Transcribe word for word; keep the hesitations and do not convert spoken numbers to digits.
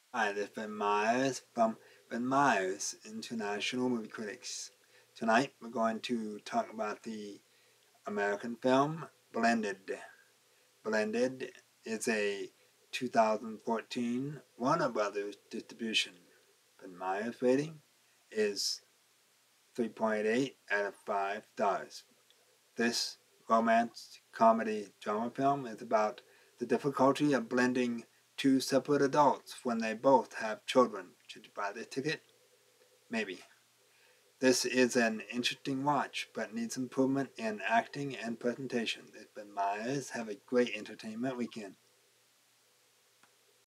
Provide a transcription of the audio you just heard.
Hi, this is Ben Myers from Ben Myers International Movie Critics. Tonight we're going to talk about the American film Blended. Blended is a two thousand fourteen Warner Brothers distribution. Ben Myers rating is three point eight out of five stars. This romance comedy drama film is about the difficulty of blending two separate adults when they both have children. Should you buy this ticket? Maybe. This is an interesting watch, but needs improvement in acting and presentation. This has been Myers. Have a great entertainment weekend.